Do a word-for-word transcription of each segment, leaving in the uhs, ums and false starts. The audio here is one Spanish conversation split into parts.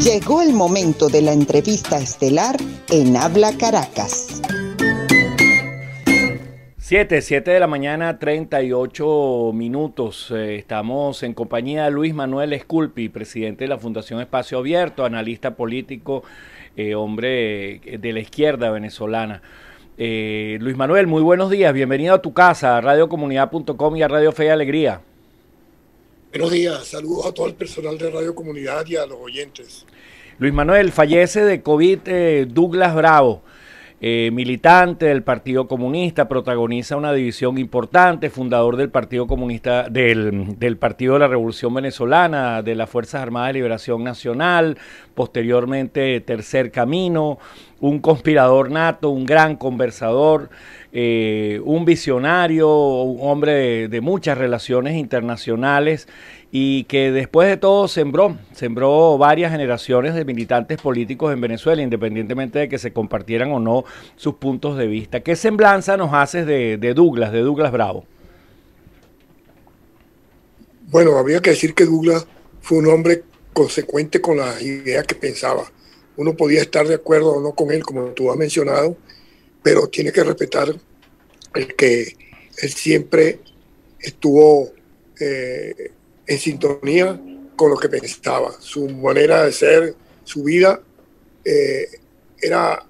Llegó el momento de la entrevista estelar en Habla Caracas. Siete, siete de la mañana, treinta y ocho minutos. Eh, estamos en compañía de Luis Manuel Sculpi, presidente de la Fundación Espacio Abierto, analista político, eh, hombre de la izquierda venezolana. Eh, Luis Manuel, muy buenos días, bienvenido a tu casa, a radio comunidad punto com y a Radio Fe y Alegría. Buenos días, saludos a todo el personal de Radio Comunidad y a los oyentes. Luis Manuel, fallece de COVID eh, Douglas Bravo. Eh, militante del Partido Comunista, protagoniza una división importante, fundador del Partido Comunista, del, del Partido de la Revolución Venezolana, de las Fuerzas Armadas de Liberación Nacional, posteriormente Tercer Camino, un conspirador nato, un gran conversador, eh, un visionario, un hombre de, de muchas relaciones internacionales, y que después de todo sembró, sembró varias generaciones de militantes políticos en Venezuela, independientemente de que se compartieran o no sus puntos de vista. ¿Qué semblanza nos haces de, de Douglas, de Douglas Bravo? Bueno, habría que decir que Douglas fue un hombre consecuente con las ideas que pensaba. Uno podía estar de acuerdo o no con él, como tú has mencionado, pero tiene que respetar el que él siempre estuvo eh, en sintonía con lo que pensaba. Su manera de ser, su vida eh, era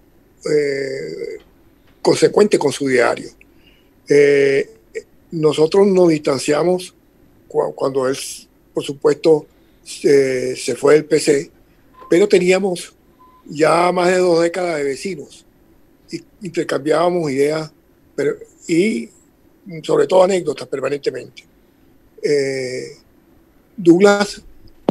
eh, consecuente con su diario. Eh, nosotros nos distanciamos cu cuando él, por supuesto, se, se fue del P C, pero teníamos ya más de dos décadas de vecinos y intercambiábamos ideas pero, y sobre todo anécdotas permanentemente. Eh, Douglas,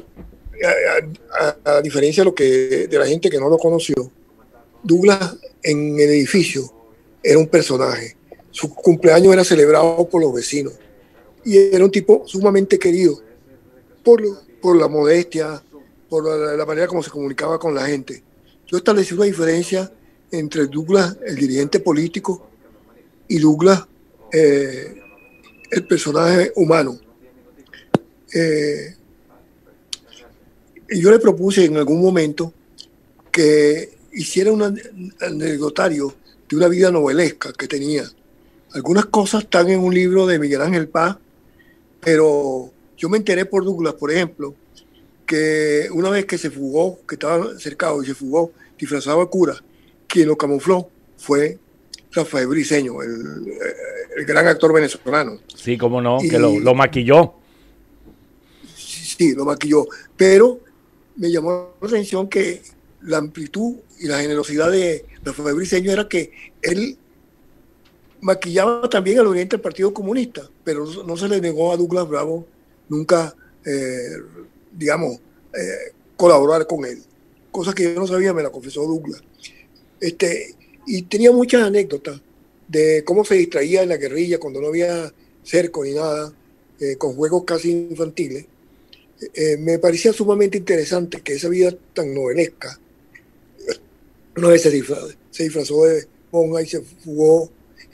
a, a, a diferencia de lo que de la gente que no lo conoció, Douglas en el edificio era un personaje. Su cumpleaños era celebrado por los vecinos y era un tipo sumamente querido por, por la modestia, por la, la manera como se comunicaba con la gente. Yo establecí una diferencia entre Douglas, el dirigente político, y Douglas, eh, el personaje humano. Eh, y yo le propuse en algún momento que hiciera un anecdotario de una vida novelesca que tenía. Algunas cosas están en un libro de Miguel Ángel Paz, pero yo me enteré por Douglas, por ejemplo, que una vez que se fugó, que estaba cercado y se fugó disfrazado de cura, quien lo camufló fue Rafael Briceño, el, el gran actor venezolano. Sí, cómo no, y, que lo, lo maquilló. Sí, lo maquilló, pero me llamó la atención que la amplitud y la generosidad de Rafael Briceño era que él maquillaba también al oriente del Partido Comunista, pero no se le negó a Douglas Bravo nunca, eh, digamos, eh, colaborar con él. Cosa que yo no sabía, me la confesó Douglas. Este, y tenía muchas anécdotas de cómo se distraía en la guerrilla cuando no había cerco ni nada, eh, con juegos casi infantiles. Eh, me parecía sumamente interesante que esa vida tan novelesca, una vez se disfrazó, se disfrazó de monja y se fugó,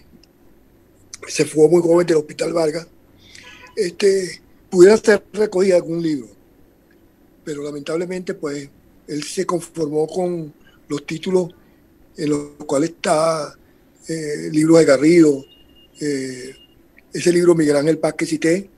se fugó muy joven del Hospital Vargas, este, pudiera ser recogida en algún libro, pero lamentablemente pues él se conformó con los títulos en los cuales está eh, libro de Garrido, eh, ese libro Miguel Ángel Paz que cité,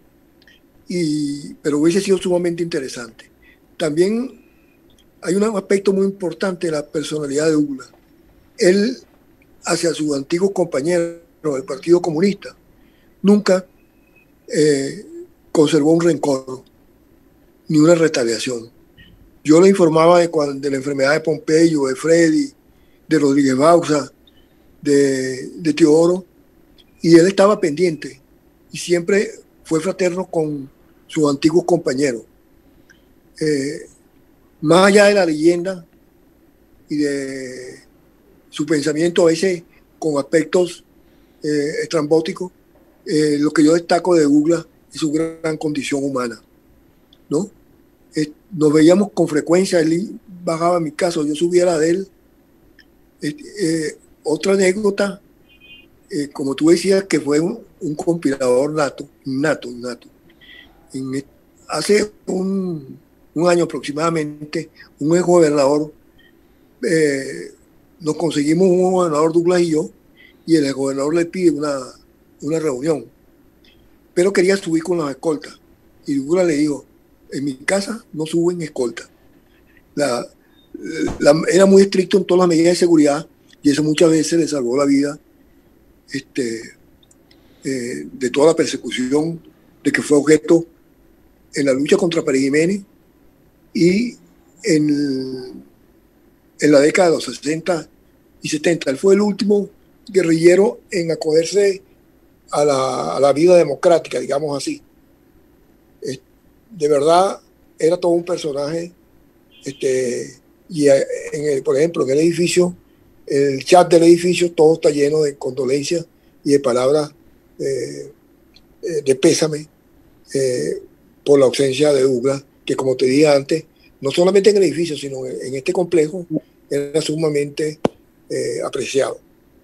y, pero hubiese sido sumamente interesante. También hay un aspecto muy importante de la personalidad de Douglas. Él, hacia sus antiguos compañeros del Partido Comunista, nunca eh, conservó un rencor ni una retaliación. Yo le informaba de, cuando, de la enfermedad de Pompeyo, de Freddy, de Rodríguez Bauza, de, de Teodoro, y él estaba pendiente y siempre fue fraterno con sus antiguos compañeros. Eh, más allá de la leyenda y de su pensamiento a veces con aspectos eh, estrambóticos, eh, lo que yo destaco de Douglas es su gran condición humana, ¿no? Eh, nos veíamos con frecuencia, él bajaba a mi casa, yo subía a la de él. Eh, eh, otra anécdota, eh, como tú decías, que fue un, un conspirador nato, nato, nato. En, hace un, un año aproximadamente, un ex gobernador, eh, nos conseguimos un gobernador, Douglas y yo, y el gobernador le pide una, una reunión, pero quería subir con las escoltas. Y Douglas le dijo, en mi casa no suben escoltas. La, la, era muy estricto en todas las medidas de seguridad y eso muchas veces le salvó la vida este, eh, de toda la persecución de que fue objeto en la lucha contra Pérez Jiménez y en, en la década de los sesenta y setenta. Él fue el último guerrillero en acogerse a la, a la vida democrática, digamos así. Eh, de verdad, era todo un personaje. Este, y en el, por ejemplo, en el edificio, el chat del edificio, todo está lleno de condolencias y de palabras eh, de pésame eh, por la ausencia de Douglas, que como te dije antes, no solamente en el edificio, sino en este complejo, era sumamente eh, apreciado.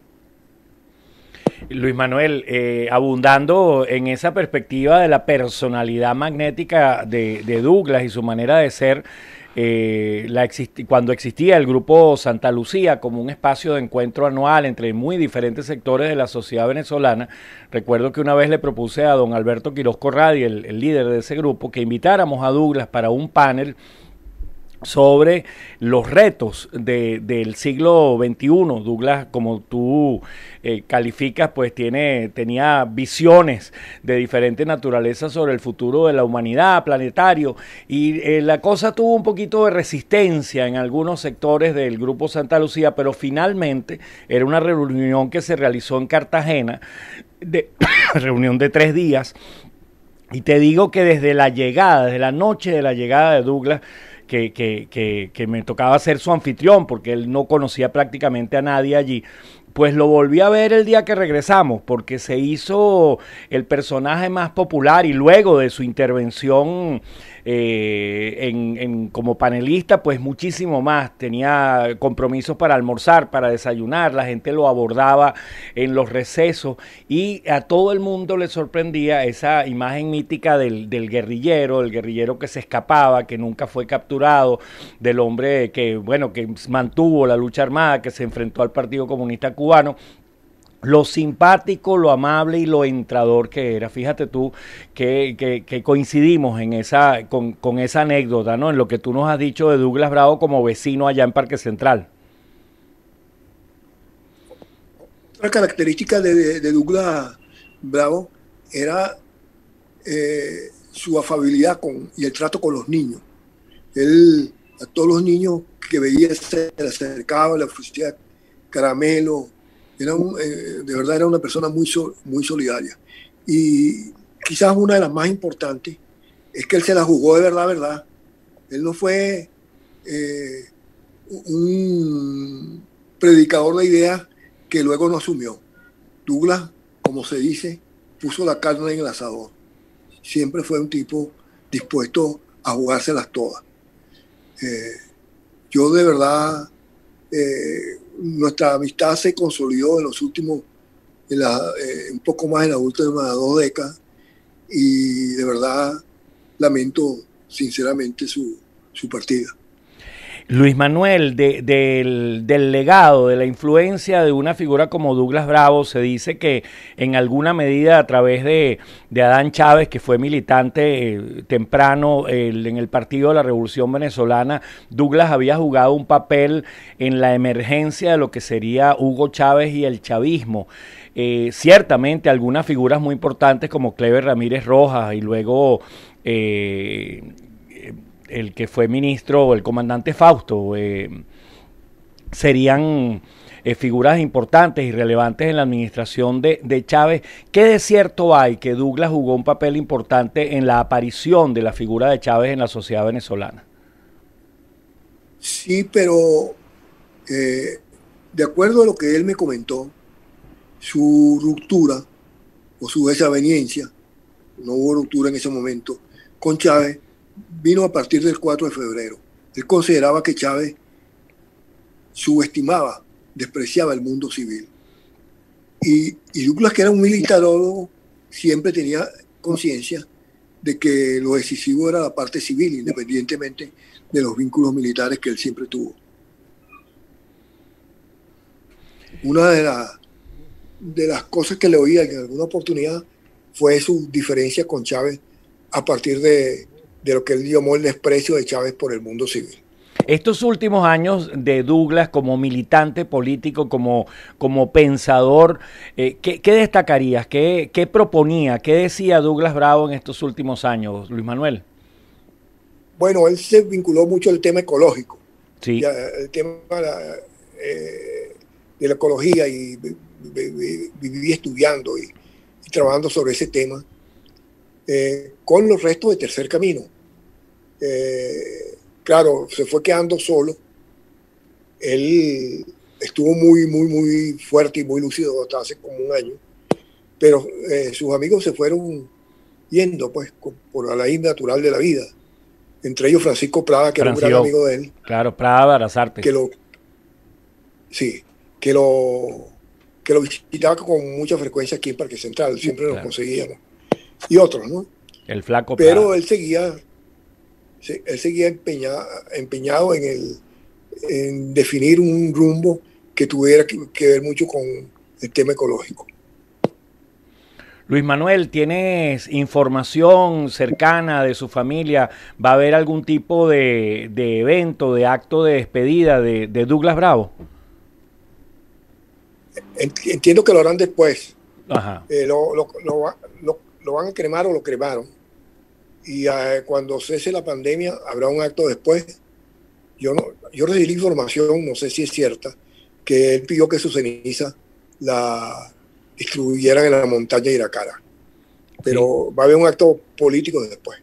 Luis Manuel, eh, abundando en esa perspectiva de la personalidad magnética de, de Douglas y su manera de ser, eh, la existi- cuando existía el grupo Santa Lucía como un espacio de encuentro anual entre muy diferentes sectores de la sociedad venezolana, recuerdo que una vez le propuse a don Alberto Quiroz Corradi, el, el líder de ese grupo, que invitáramos a Douglas para un panel sobre los retos de, del siglo veintiuno. Douglas, como tú eh, calificas, pues tiene, tenía visiones de diferente naturaleza sobre el futuro de la humanidad, planetario, y eh, la cosa tuvo un poquito de resistencia en algunos sectores del Grupo Santa Lucía, pero finalmente era una reunión que se realizó en Cartagena, de reunión de tres días, y te digo que desde la llegada, desde la noche de la llegada de Douglas, Que, que, que, que me tocaba ser su anfitrión porque él no conocía prácticamente a nadie allí, pues lo volví a ver el día que regresamos porque se hizo el personaje más popular y luego de su intervención eh, en, en, como panelista, pues muchísimo más. Tenía compromisos para almorzar, para desayunar, la gente lo abordaba en los recesos y a todo el mundo le sorprendía esa imagen mítica del, del guerrillero, el guerrillero que se escapaba, que nunca fue capturado, del hombre que, bueno, que mantuvo la lucha armada, que se enfrentó al Partido Comunista Cubano. Lo simpático, lo amable y lo entrador que era. Fíjate tú que, que, que coincidimos en esa, con, con esa anécdota, ¿no? En lo que tú nos has dicho de Douglas Bravo como vecino allá en Parque Central. Otra característica de, de, de Douglas Bravo era eh, su afabilidad con, y el trato con los niños. Él a todos los niños que veía se le acercaba, le ofrecía caramelo. Era un, eh, de verdad era una persona muy, so, muy solidaria. Y quizás una de las más importantes es que él se la jugó de verdad, verdad. Él no fue eh, un predicador de ideas que luego no asumió. Douglas, como se dice, puso la carne en el asador. Siempre fue un tipo dispuesto a jugárselas todas. Eh, yo de verdad... Eh, nuestra amistad se consolidó en los últimos, en la, eh, un poco más en las últimas dos décadas y de verdad lamento sinceramente su, su partida. Luis Manuel, de, de, del, del legado, de la influencia de una figura como Douglas Bravo, se dice que en alguna medida a través de, de Adán Chávez, que fue militante eh, temprano eh, en el Partido de la Revolución Venezolana, Douglas había jugado un papel en la emergencia de lo que sería Hugo Chávez y el chavismo. Eh, ciertamente algunas figuras muy importantes como Cleber Ramírez Rojas y luego... Eh, el que fue ministro, el comandante Fausto, eh, serían eh, figuras importantes y relevantes en la administración de, de Chávez. ¿Qué de cierto hay que Douglas jugó un papel importante en la aparición de la figura de Chávez en la sociedad venezolana? Sí, pero eh, de acuerdo a lo que él me comentó, su ruptura o su desaveniencia, no hubo ruptura en ese momento, con Chávez, vino a partir del cuatro de febrero. Él consideraba que Chávez subestimaba, despreciaba el mundo civil. Y, y Douglas, que era un militarólogo, siempre tenía conciencia de que lo decisivo era la parte civil, independientemente de los vínculos militares que él siempre tuvo. Una de, la, de las cosas que le oía en alguna oportunidad fue su diferencia con Chávez a partir de, de lo que él llamó el desprecio de Chávez por el mundo civil. Estos últimos años de Douglas como militante político, como, como pensador, eh, ¿qué, ¿qué destacarías? ¿Qué, ¿Qué proponía? ¿Qué decía Douglas Bravo en estos últimos años, Luis Manuel? Bueno, él se vinculó mucho al tema ecológico. Sí. Ya, el tema la, eh, de la ecología y viví estudiando y, y trabajando sobre ese tema eh, con los restos de Tercer Camino. Eh, claro, se fue quedando solo. Él estuvo muy, muy, muy fuerte y muy lúcido hasta hace como un año, pero eh, sus amigos se fueron yendo pues por la ley natural de la vida. Entre ellos Francisco Prada, que Francisco, era un gran amigo de él. Claro, Prada Barazarte. Que lo, sí, que lo, que lo visitaba con mucha frecuencia aquí en Parque Central, siempre claro. Lo conseguíamos. Y otros, ¿no? El flaco Pero Prada. él seguía, él seguía empeñado, empeñado en, el, en definir un rumbo que tuviera que, que ver mucho con el tema ecológico. Luis Manuel, ¿tienes información cercana de su familia? ¿Va a haber algún tipo de, de evento, de acto de despedida de, de Douglas Bravo? Entiendo que lo harán después. Ajá. Eh, lo, lo, lo, lo, lo van a cremar o lo cremaron. Y eh, cuando cese la pandemia habrá un acto después. Yo, no, yo recibí la información, no sé si es cierta, que él pidió que su ceniza la distribuyeran en la montaña de Iracara. Pero sí. Va a haber un acto político después.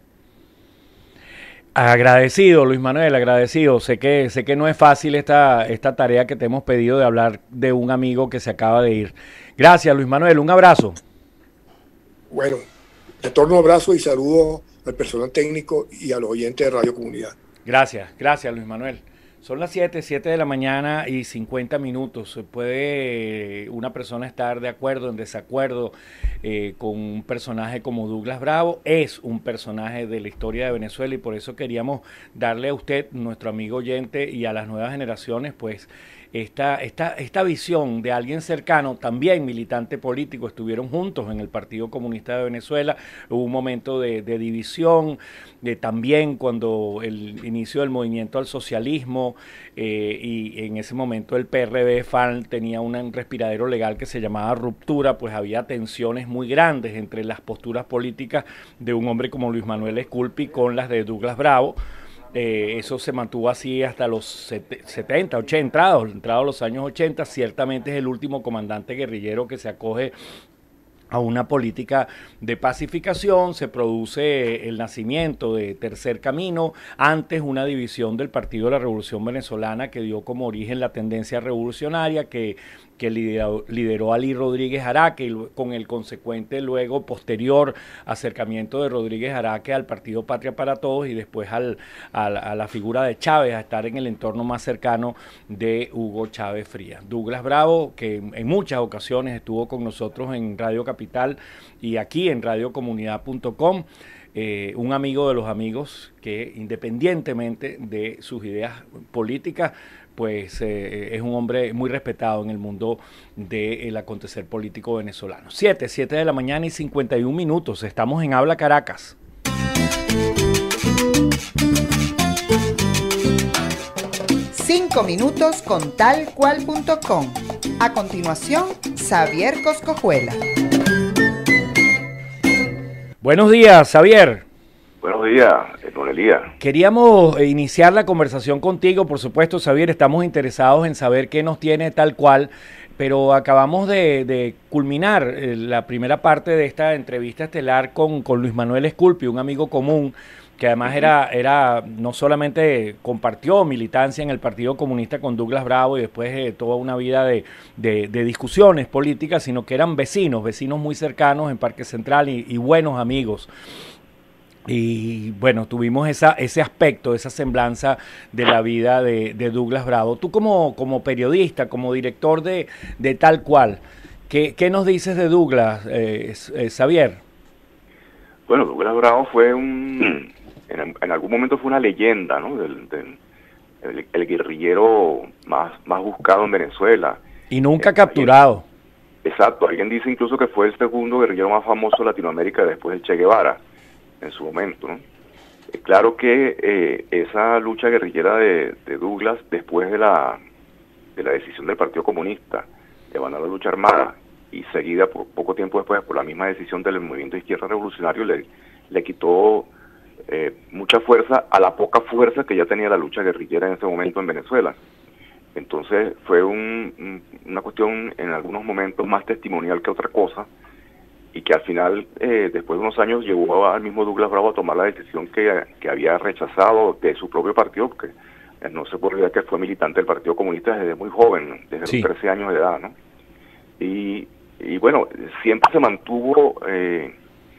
Agradecido, Luis Manuel, agradecido. Sé que, sé que no es fácil esta, esta tarea que te hemos pedido de hablar de un amigo que se acaba de ir. Gracias, Luis Manuel. Un abrazo. Bueno, retorno abrazo y saludo al personal técnico y a los oyentes de Radio Comunidad. Gracias, gracias, Luis Manuel. Son las siete, siete de la mañana y cincuenta minutos. Puede una persona estar de acuerdo, en desacuerdo eh, con un personaje como Douglas Bravo. Es un personaje de la historia de Venezuela y por eso queríamos darle a usted, nuestro amigo oyente, y a las nuevas generaciones, pues, esta, esta, esta visión de alguien cercano, también militante político. Estuvieron juntos en el Partido Comunista de Venezuela. Hubo un momento de, de división, de también cuando el inicio del movimiento al socialismo, eh, y en ese momento el P R D F A L tenía un respiradero legal que se llamaba Ruptura, pues había tensiones muy grandes entre las posturas políticas de un hombre como Luis Manuel Esculpi con las de Douglas Bravo. Eh, eso se mantuvo así hasta los setenta, ochenta, entrados, entrados los años ochenta. Ciertamente es el último comandante guerrillero que se acoge a una política de pacificación. Se produce el nacimiento de Tercer Camino, antes una división del Partido de la Revolución Venezolana que dio como origen la tendencia revolucionaria que, que lideró, lideró Ali Rodríguez Araque, y con el consecuente luego posterior acercamiento de Rodríguez Araque al Partido Patria para Todos y después al, al, a la figura de Chávez, a estar en el entorno más cercano de Hugo Chávez Frías. Douglas Bravo, que en muchas ocasiones estuvo con nosotros en Radio Capital y aquí en radio comunidad punto com, eh, un amigo de los amigos que, independientemente de sus ideas políticas, pues eh, es un hombre muy respetado en el mundo del acontecer político venezolano. Siete, siete de la mañana y cincuenta y un minutos. Estamos en Habla Caracas. Cinco minutos con tal cual punto com. A continuación, Xavier Coscojuela. Buenos días, Xavier. Buenos días, don Elías. Queríamos iniciar la conversación contigo, por supuesto, Xavier, estamos interesados en saber qué nos tiene tal cual, pero acabamos de, de culminar eh, la primera parte de esta entrevista estelar con, con Luis Manuel Esculpi, un amigo común, que además era, era no solamente compartió militancia en el Partido Comunista con Douglas Bravo y después eh, toda una vida de, de, de discusiones políticas, sino que eran vecinos, vecinos muy cercanos en Parque Central y, y buenos amigos. Y bueno, tuvimos esa, ese aspecto, esa semblanza de la vida de, de Douglas Bravo. Tú como, como periodista, como director de, de Tal Cual, ¿qué, qué nos dices de Douglas, eh, eh, Xavier? Bueno, Douglas Bravo fue un, en, en algún momento fue una leyenda, ¿no? Del, del el, el guerrillero más, más buscado en Venezuela. Y nunca Eh, capturado. alguien, exacto, alguien dice incluso que fue el segundo guerrillero más famoso de Latinoamérica después del Che Guevara, en su momento, ¿no? Eh, claro que eh, esa lucha guerrillera de, de Douglas, después de la, de la decisión del Partido Comunista de abandonar la lucha armada, y seguida por poco tiempo después por la misma decisión del movimiento de izquierda revolucionario, le, le quitó eh, mucha fuerza a la poca fuerza que ya tenía la lucha guerrillera en ese momento en Venezuela. Entonces fue un, una cuestión en algunos momentos más testimonial que otra cosa, y que al final, eh, después de unos años, llevó al mismo Douglas Bravo a tomar la decisión que, que había rechazado de su propio partido, porque eh, no se puede olvidar que fue militante del Partido Comunista desde muy joven, desde sí. los trece años de edad, ¿no? Y, y bueno, siempre se mantuvo eh,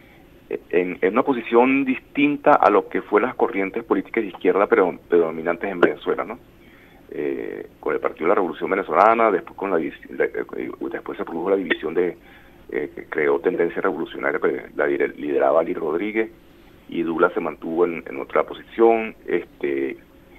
en, en una posición distinta a lo que fue las corrientes políticas de izquierda predominantes en Venezuela, ¿no? Eh, con el Partido de la Revolución Venezolana, después con la, la eh, después se produjo la división de eh, que creó Tendencia Revolucionaria, que la lideraba Ali Rodríguez, y Douglas se mantuvo en, en otra posición. Este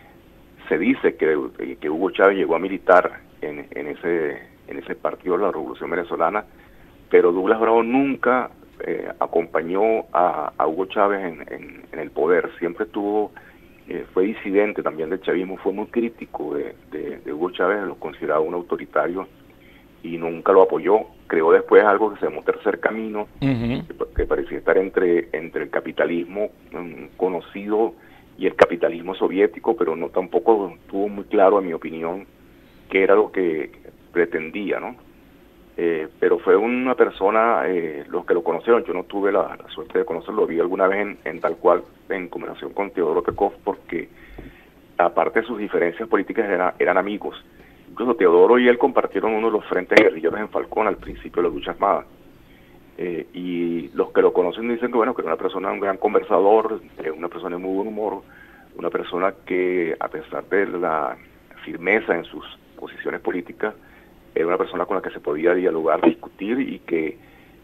se dice que, que Hugo Chávez llegó a militar en, en ese en ese partido de la Revolución Venezolana, pero Douglas Bravo nunca eh, acompañó a, a Hugo Chávez en, en, en el poder. Siempre estuvo Eh, fue disidente también del chavismo, fue muy crítico de, de, de Hugo Chávez, lo consideraba un autoritario y nunca lo apoyó. Creó después algo que se llamó Tercer Camino, uh-huh. que, que parecía estar entre, entre el capitalismo um, conocido y el capitalismo soviético, pero no tampoco tuvo muy claro, en mi opinión, qué era lo que pretendía, ¿no? Eh, pero fue una persona, eh, los que lo conocieron, yo no tuve la, la suerte de conocerlo, lo vi alguna vez en, en tal cual, en conversación con Teodoro Pekov, porque aparte de sus diferencias políticas era, eran amigos. Incluso Teodoro y él compartieron uno de los frentes guerrilleros en Falcón al principio de la lucha armada. Eh, y los que lo conocen dicen que bueno, que era una persona, un gran conversador, eh, una persona de muy buen humor, una persona que a pesar de la firmeza en sus posiciones políticas, era una persona con la que se podía dialogar, discutir y que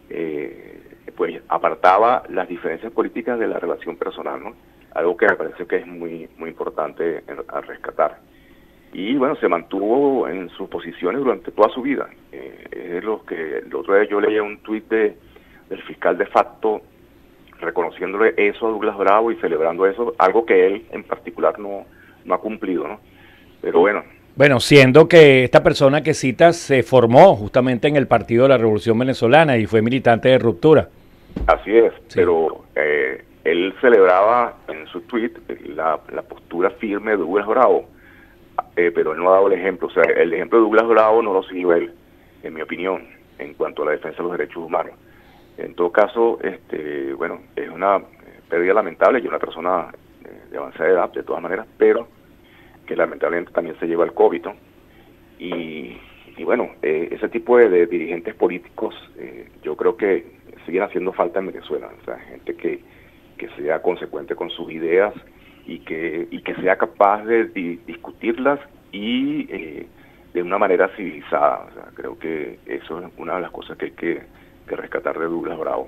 eh, pues apartaba las diferencias políticas de la relación personal, ¿no? Algo que me parece que es muy muy importante en, a rescatar. Y bueno, se mantuvo en sus posiciones durante toda su vida. Eh, es lo que el otro día yo leía un tuit de, del fiscal de facto reconociéndole eso a Douglas Bravo y celebrando eso, algo que él en particular no, no ha cumplido, ¿no? Pero bueno. Bueno, siendo que esta persona que citas se formó justamente en el Partido de la Revolución Venezolana y fue militante de ruptura. Así es, sí. pero eh, él celebraba en su tweet la, la postura firme de Douglas Bravo, eh, pero él no ha dado el ejemplo. O sea, el ejemplo de Douglas Bravo no lo siguió él, en mi opinión, en cuanto a la defensa de los derechos humanos. En todo caso, este, bueno, es una pérdida lamentable y una persona de avanzada edad, de todas maneras, pero que lamentablemente también se lleva el COVID, ¿no? Y, y bueno, eh, ese tipo de, de dirigentes políticos eh, yo creo que siguen haciendo falta en Venezuela, o sea, gente que, que sea consecuente con sus ideas y que, y que sea capaz de di discutirlas y eh, de una manera civilizada. O sea, creo que eso es una de las cosas que hay que, que rescatar de Douglas Bravo.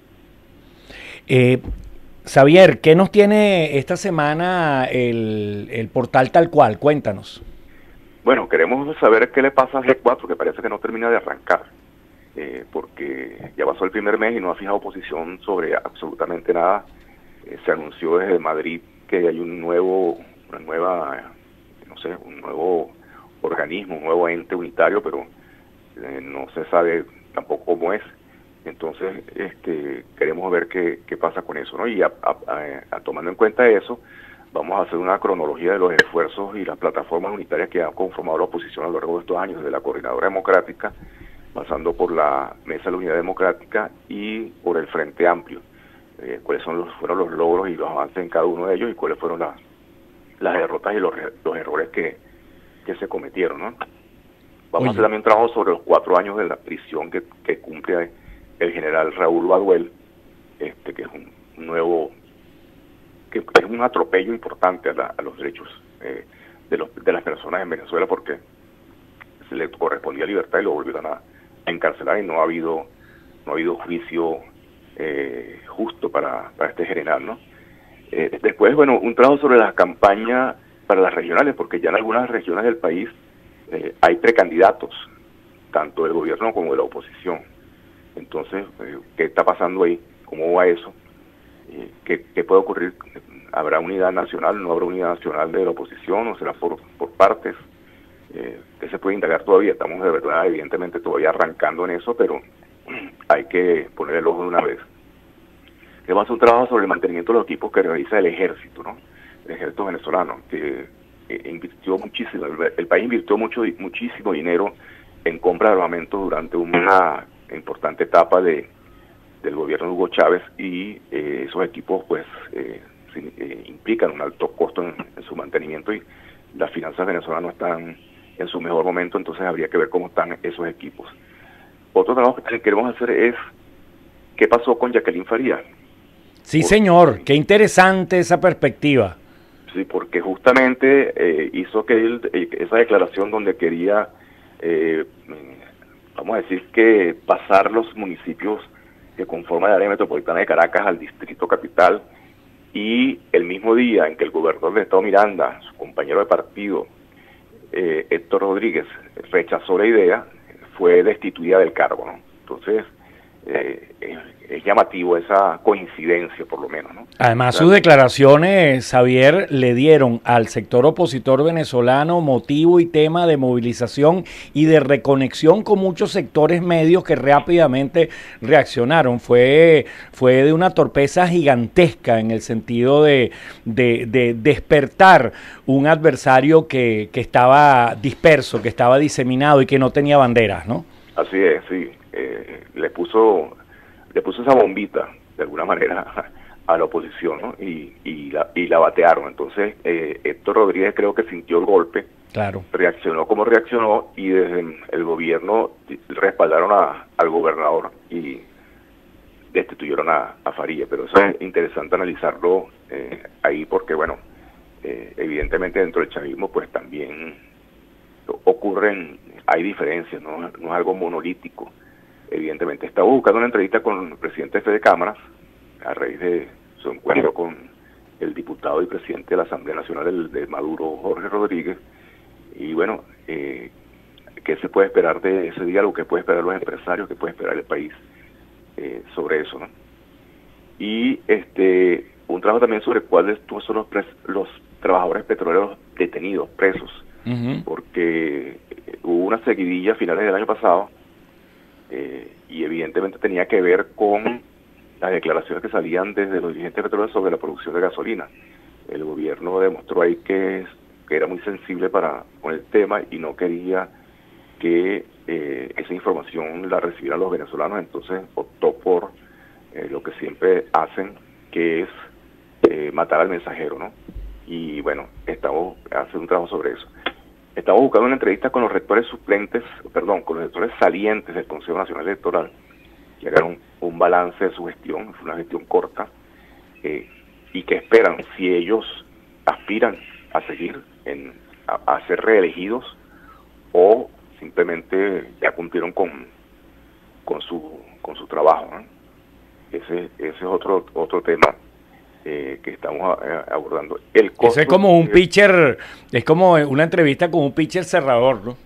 Eh... Xavier, ¿qué nos tiene esta semana el, el portal Tal Cual? Cuéntanos. Bueno, queremos saber qué le pasa a G cuatro, que parece que no termina de arrancar, eh, porque ya pasó el primer mes y no ha fijado posición sobre absolutamente nada. Eh, se anunció desde Madrid que hay un nuevo, una nueva, no sé, un nuevo organismo, un nuevo ente unitario, pero eh, no se sabe tampoco cómo es. Entonces, este, queremos ver qué, qué pasa con eso, ¿no? Y a, a, a, a, tomando en cuenta eso, vamos a hacer una cronología de los esfuerzos y las plataformas unitarias que han conformado la oposición a lo largo de estos años, desde la Coordinadora Democrática, pasando por la Mesa de la Unidad Democrática y por el Frente Amplio. Eh, cuáles son los, fueron los logros y los avances en cada uno de ellos y cuáles fueron las, las derrotas y los, los errores que, que se cometieron, ¿no? Vamos Oye. a hacer también trabajo sobre los cuatro años de la prisión que, que cumple el general Raúl Baduel, este que es un nuevo, que es un atropello importante a, la, a los derechos eh, de, los, de las personas en Venezuela, porque se le correspondía libertad y lo volvieron a, a encarcelar y no ha habido no ha habido juicio eh, justo para, para este general, ¿no? Eh, después, bueno, un trabajo sobre las campañas para las regionales, porque ya en algunas regiones del país eh, hay precandidatos, tanto del gobierno como de la oposición. Entonces, eh, ¿qué está pasando ahí? ¿Cómo va eso? Eh, ¿qué, ¿Qué puede ocurrir? ¿Habrá unidad nacional? ¿No habrá unidad nacional de la oposición? ¿O será por, por partes? Eh, ¿Qué se puede indagar todavía? Estamos de verdad, evidentemente, todavía arrancando en eso, pero hay que poner el ojo de una vez. Que va a hacer un trabajo sobre el mantenimiento de los equipos que realiza el ejército, ¿no? El ejército venezolano, que eh, invirtió muchísimo, el, el país invirtió mucho, muchísimo dinero en compra de armamento durante una importante etapa de del gobierno de Hugo Chávez, y eh, esos equipos pues eh, sin, eh, implican un alto costo en, en su mantenimiento, y las finanzas venezolanas no están en su mejor momento, entonces habría que ver cómo están esos equipos. Otro trabajo que también queremos hacer es qué pasó con Jacqueline Farías. Sí, Por, señor, qué interesante esa perspectiva. Sí, porque justamente eh, hizo que él, eh, esa declaración donde quería, eh, vamos a decir que pasar los municipios que conforman el área metropolitana de Caracas al distrito capital, y el mismo día en que el gobernador del estado Miranda, su compañero de partido, eh, Héctor Rodríguez, rechazó la idea, fue destituida del cargo, ¿no? Entonces, eh, es, es llamativo esa coincidencia, por lo menos, ¿no? Además, sus declaraciones, Xavier, le dieron al sector opositor venezolano motivo y tema de movilización y de reconexión con muchos sectores medios que rápidamente reaccionaron. Fue, fue de una torpeza gigantesca en el sentido de, de, de despertar un adversario que, que estaba disperso, que estaba diseminado y que no tenía banderas, ¿no? Así es, sí. Eh, le puso le puso esa bombita de alguna manera a la oposición, ¿no? Y, y, la, y la batearon. Entonces eh, Héctor Rodríguez creo que sintió el golpe, claro, reaccionó como reaccionó, y desde el gobierno respaldaron a, al gobernador y destituyeron a, a Farías. Pero eso es interesante analizarlo eh, ahí, porque bueno, eh, evidentemente dentro del chavismo pues también ocurren, hay diferencias, ¿no? No es algo monolítico. Evidentemente, estaba buscando una entrevista con el presidente de Fede Cámaras a raíz de su encuentro con el diputado y presidente de la Asamblea Nacional de Maduro, Jorge Rodríguez, y bueno, eh, ¿qué se puede esperar de ese diálogo? ¿Qué puede esperar los empresarios? ¿Qué puede esperar el país eh, sobre eso, ¿no? Y este un trabajo también sobre cuáles son los, pres los trabajadores petroleros detenidos, presos, uh-huh. porque hubo una seguidilla a finales del año pasado, Eh, y evidentemente tenía que ver con las declaraciones que salían desde los dirigentes petroleros sobre la producción de gasolina. El gobierno demostró ahí que, que era muy sensible para con el tema y no quería que eh, esa información la recibieran los venezolanos, entonces optó por eh, lo que siempre hacen, que es eh, matar al mensajero, ¿no? Y bueno, estamos haciendo un trabajo sobre eso. Estamos buscando una entrevista con los rectores suplentes, perdón, con los rectores salientes del Consejo Nacional Electoral, que hagan un, un balance de su gestión, fue una gestión corta, eh, y que esperan, si ellos aspiran a seguir, en, a, a ser reelegidos, o simplemente ya cumplieron con, con su con su trabajo, ¿no? Ese, ese es otro, otro tema. Eh, que estamos eh, abordando. El costo, Eso es como un pitcher, es como una entrevista con un pitcher cerrador, ¿no?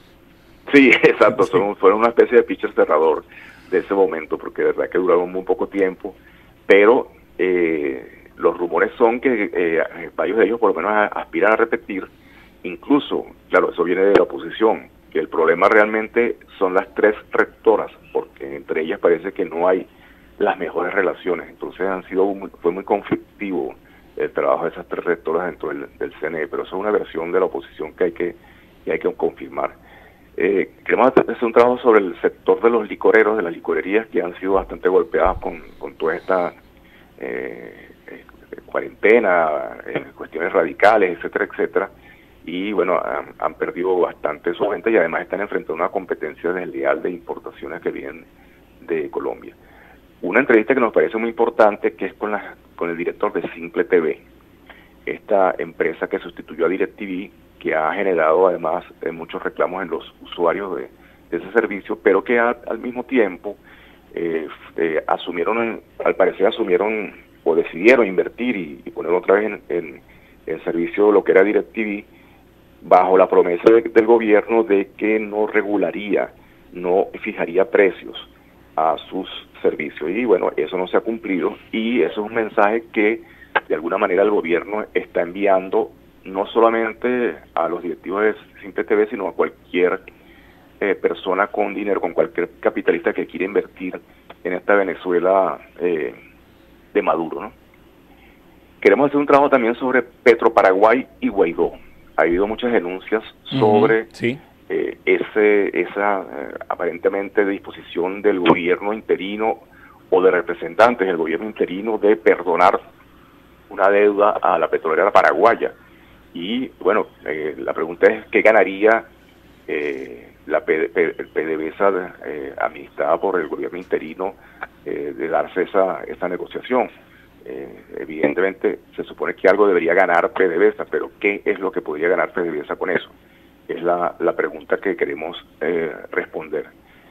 Sí, exacto, sí. Son, fueron una especie de pitcher cerrador de ese momento, porque de verdad que duraron muy poco tiempo, pero eh, los rumores son que eh, varios de ellos por lo menos aspiran a repetir, incluso, claro, eso viene de la oposición, que el problema realmente son las tres rectoras, porque entre ellas parece que no hay las mejores relaciones, entonces han sido muy, fue muy conflictivo el trabajo de esas tres rectoras dentro del, del C N E, pero eso es una versión de la oposición que hay que, que, hay que confirmar. Eh, queremos hacer un trabajo sobre el sector de los licoreros, de las licorerías, que han sido bastante golpeadas con, con toda esta eh, eh, cuarentena, eh, cuestiones radicales, etcétera, etcétera, y bueno, han, han perdido bastante su venta y además están enfrentando una competencia desleal de importaciones que vienen de Colombia. Una entrevista que nos parece muy importante, que es con, la, con el director de Simple T V, esta empresa que sustituyó a DirecTV, que ha generado además eh, muchos reclamos en los usuarios de, de ese servicio, pero que ha, al mismo tiempo eh, eh, asumieron, al parecer asumieron o decidieron invertir y, y poner otra vez en, en, en servicio lo que era DirecTV, bajo la promesa de, del gobierno de que no regularía, no fijaría precios a sus servicios. Y bueno, eso no se ha cumplido, y eso es un mensaje que de alguna manera el gobierno está enviando no solamente a los directivos de Simple T V, sino a cualquier eh, persona con dinero, con cualquier capitalista que quiera invertir en esta Venezuela eh, de Maduro, ¿no? Queremos hacer un trabajo también sobre Petroparaguay y Guaidó. Ha habido muchas denuncias sobre uh-huh, sí. eh, ese, esa eh, aparentemente disposición del gobierno interino o de representantes del gobierno interino de perdonar una deuda a la petrolera paraguaya. Y bueno, eh, la pregunta es ¿qué ganaría eh, la P D V S A eh, administrada por el gobierno interino eh, de darse esa, esa negociación? Eh, evidentemente se supone que algo debería ganar P D V S A, pero ¿qué es lo que podría ganar P D V S A con eso? Es la, la pregunta que queremos eh, responder.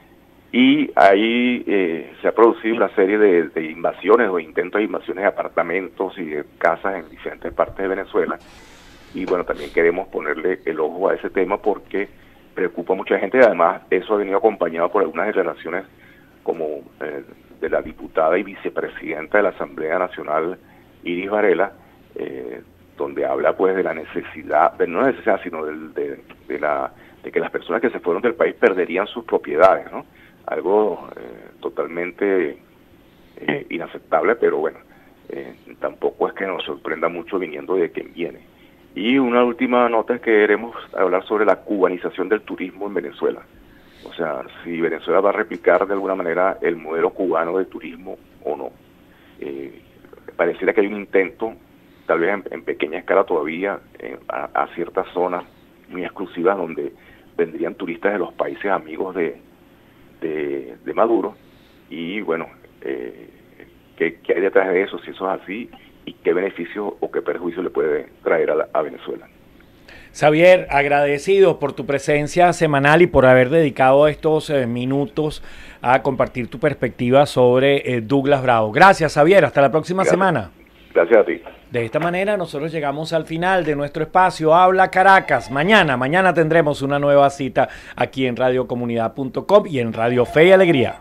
Y ahí eh, se ha producido una serie de, de invasiones o intentos de invasiones de apartamentos y de casas en diferentes partes de Venezuela. Y bueno, también queremos ponerle el ojo a ese tema porque preocupa a mucha gente, y además eso ha venido acompañado por algunas declaraciones como eh, de la diputada y vicepresidenta de la Asamblea Nacional, Iris Varela, eh, donde habla pues de la necesidad, de no necesidad, sino de, de, de, la, de que las personas que se fueron del país perderían sus propiedades, ¿no? Algo eh, totalmente eh, inaceptable, pero bueno, eh, tampoco es que nos sorprenda mucho viniendo de quien viene. Y una última nota es que queremos hablar sobre la cubanización del turismo en Venezuela. O sea, si Venezuela va a replicar de alguna manera el modelo cubano de turismo o no. Eh, pareciera que hay un intento, tal vez en, en pequeña escala todavía, eh, a, a ciertas zonas muy exclusivas donde vendrían turistas de los países amigos de, de, de Maduro. Y bueno, eh, ¿qué, ¿qué hay detrás de eso? Si eso es así, ¿y qué beneficio o qué perjuicio le puede traer a, la, a Venezuela? Xavier, agradecido por tu presencia semanal y por haber dedicado estos eh, minutos a compartir tu perspectiva sobre eh, Douglas Bravo. Gracias, Xavier. Hasta la próxima Gracias. semana. Gracias a ti. De esta manera nosotros llegamos al final de nuestro espacio Habla Caracas. Mañana, mañana tendremos una nueva cita aquí en radio comunidad punto com y en Radio Fe y Alegría.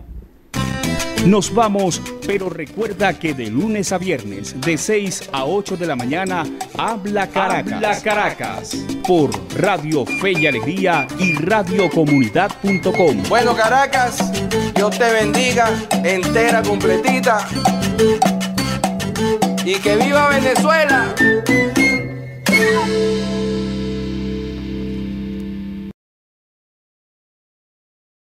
Nos vamos, pero recuerda que de lunes a viernes, de seis a ocho de la mañana, Habla Caracas. Habla Caracas. Por Radio Fe y Alegría y radio comunidad punto com. Bueno, Caracas, Dios te bendiga, entera, completita. Y que viva Venezuela.